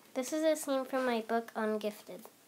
This is a scene from my book, Ungifted.